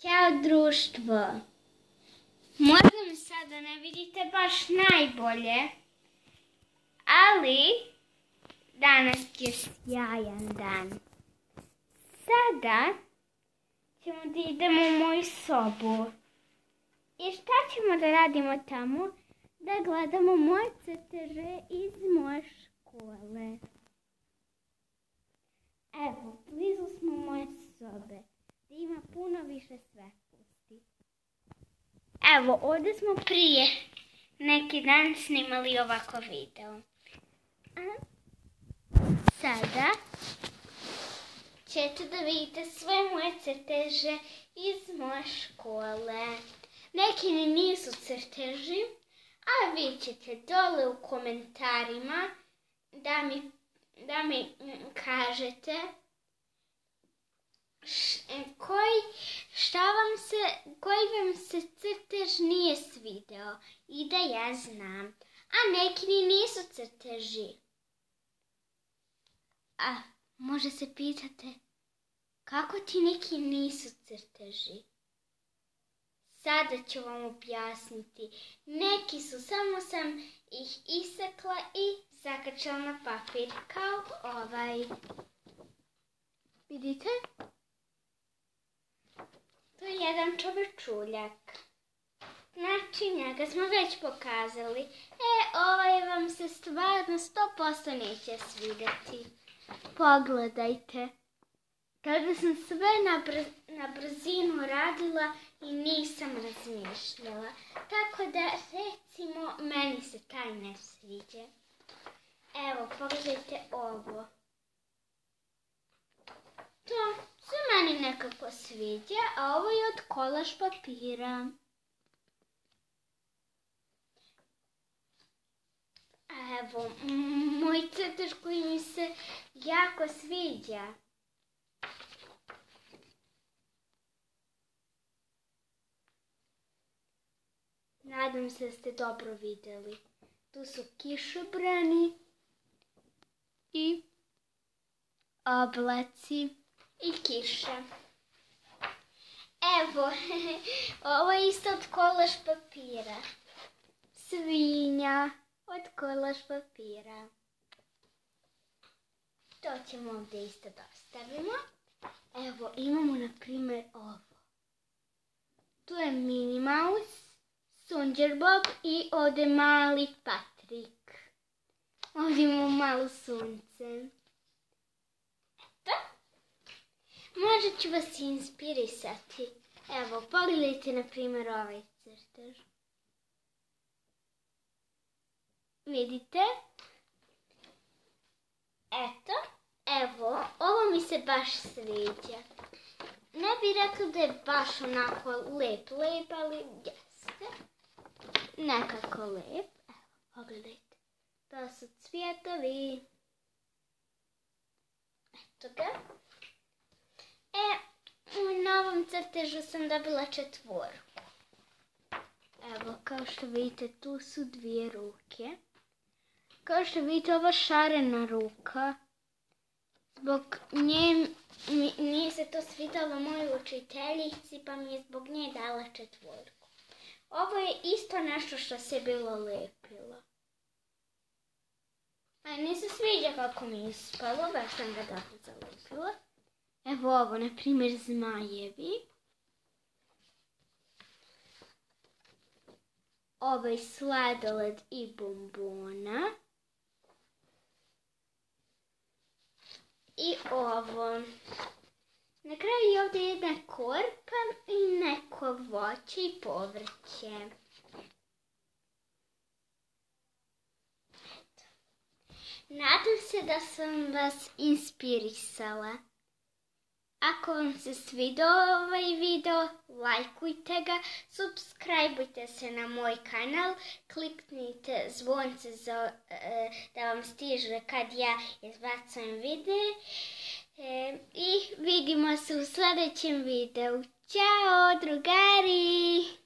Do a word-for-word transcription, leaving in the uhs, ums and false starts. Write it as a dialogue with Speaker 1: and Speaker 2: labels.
Speaker 1: Ćao društvo. Možda me sada ne vidite baš najbolje, ali danas je sjajan dan. Sada ćemo da idemo u moju sobu. I šta ćemo da radimo tamo? Da gledamo moje crteže iz moje škole. Evo, blizu smo moje sobe. Ima puno više svetlosti. Evo, ovdje smo prije neki dan snimali ovako video. A sada ćete da vidite sve moje crteže iz moje škole. Neki ni nisu crteži, a vi ćete dole u komentarima da mi, da mi kažete Koji, šta vam se, koji vam se crtež nije svideo i da ja znam, a neki ni nisu crteži. A možda se pitate, kako ti neki nisu crteži? Sada ću vam objasniti. Neki su, samo sam ih isekla i zakačala na papir, kao ovaj. Vidite? To je jedan čovečuljak. Znači, njega smo već pokazali. E, ovaj vam se stvarno sto posto neće svidjeti. Pogledajte. Tada sam sve na, br na brzinu radila i nisam razmišljala. Tako da, recimo, meni se taj ne sviđa. Evo, pogledajte ovo. To se meni nekako sviđa, a ovo je od kolaž papira. Evo, moj crtež koji mi se jako sviđa. Nadam se da ste dobro vidjeli. Tu su kišobrani i oblaci. I kiša. Evo, ovo je isto od kolaž papira. Svinja od kolaž papira. To ćemo ovdje isto da ostavimo. Evo, imamo na primjer ovo. Tu je Minnie Mouse, SpongeBob i ovdje mali Patrik. Ovdje imamo malo sunce. Možda ću vas inspirisati. Evo, pogledajte na primjer ovaj crtež. Vidite? Eto, evo, ovo mi se baš sviđa. Ne bih rekla da je baš onako lep, lep, ali jeste. Nekako lep. Evo, pogledajte. To su cvjetovi. Eto ga. E, na ovom crtežu sam dobila četvorku. Evo, kao što vidite, tu su dvije ruke. Kao što vidite, ova šarena ruka. Zbog nje, mi, nije se to svidalo mojoj učiteljici, pa mi je zbog nje dala četvorku. Ovo je isto nešto što se bilo lepilo. Meni se sviđa kako mi je ispalo, baš sam ga dobro zalepila. Evo ovo, na primjer, zmajevi. Ovaj sladoled i bombona. I ovo. Na kraju je ovdje jedna korpa i neko voće i povrće. Eto. Nadam se da sam vas inspirisala. Ako vam se svidio ovaj video, lajkujte ga, subscribeujte se na moj kanal, kliknite zvonce za, e, da vam stiže kad ja izbacujem video e, i vidimo se u sljedećem videu. Ćao drugari!